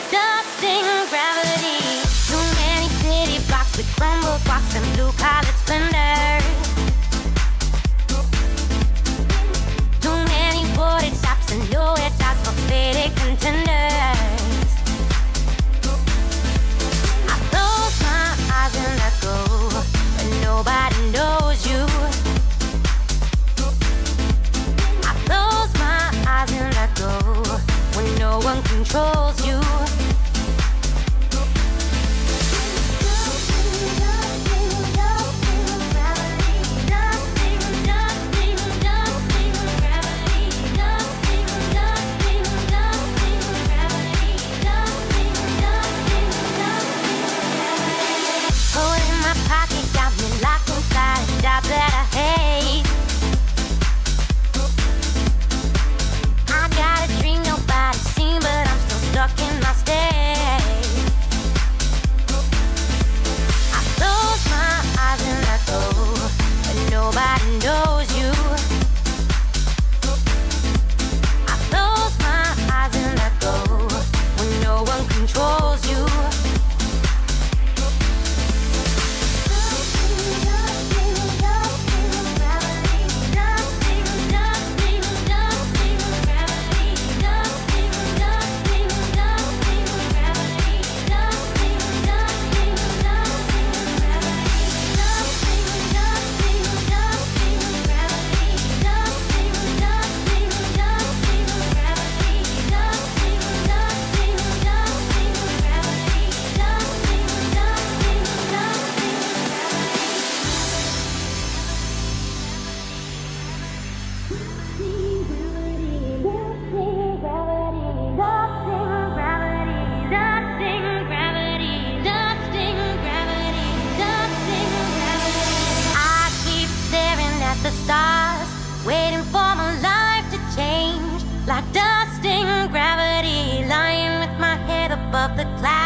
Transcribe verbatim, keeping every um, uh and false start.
dusting gravity. Too many city blocks with crumble blocks and blue-collared splendor. Too many boarded shops and nowhere tops for faded contenders. I close my eyes and let go, but nobody knows you. I close my eyes and let go when no one controls you. That I hate. I got a dream nobody's seen, but I'm still stuck in my state. I close my eyes and let go, but nobody knows you. I close my eyes and let go when no one controls you. The stars, waiting for my life to change, like dusting gravity, lying with my head above the clouds.